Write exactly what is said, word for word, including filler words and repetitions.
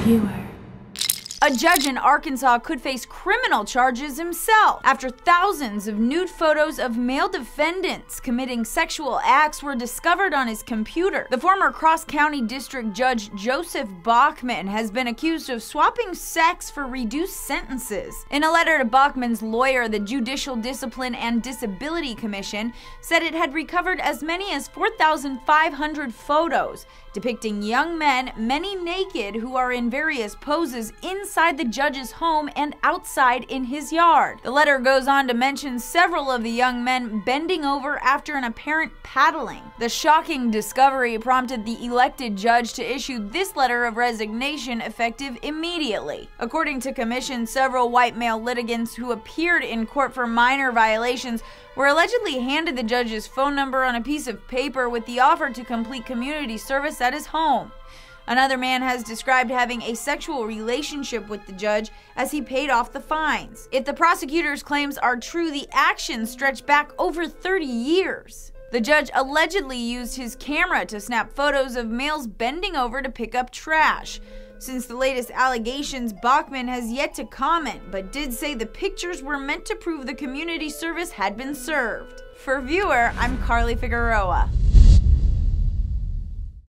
Veuer. A judge in Arkansas could face criminal charges himself after thousands of nude photos of male defendants committing sexual acts were discovered on his computer. The former Cross County District Judge Joseph Bachman has been accused of swapping sex for reduced sentences. In a letter to Bachman's lawyer, the Judicial Discipline and Disability Commission said it had recovered as many as four thousand five hundred photos depicting young men, many naked, who are in various poses inside the judge's home and outside in his yard. The letter goes on to mention several of the young men bending over after an apparent paddling. The shocking discovery prompted the elected judge to issue this letter of resignation effective immediately. According to commission, several white male litigants who appeared in court for minor violations were allegedly handed the judge's phone number on a piece of paper with the offer to complete community service at his home. Another man has described having a sexual relationship with the judge as he paid off the fines. If the prosecutor's claims are true, the actions stretch back over thirty years. The judge allegedly used his camera to snap photos of males bending over to pick up trash. Since the latest allegations, Bachman has yet to comment, but did say the pictures were meant to prove the community service had been served. For Veuer, I'm Carly Figueroa.